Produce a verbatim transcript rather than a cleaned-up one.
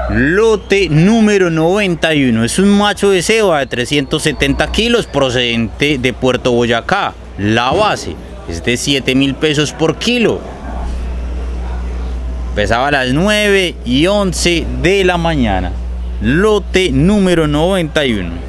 Lote número noventa y uno. Es un macho de ceba de trescientos setenta kilos procedente de Puerto Boyacá. La base es de siete mil pesos por kilo. Pesaba a las nueve y once de la mañana. Lote número noventa y uno.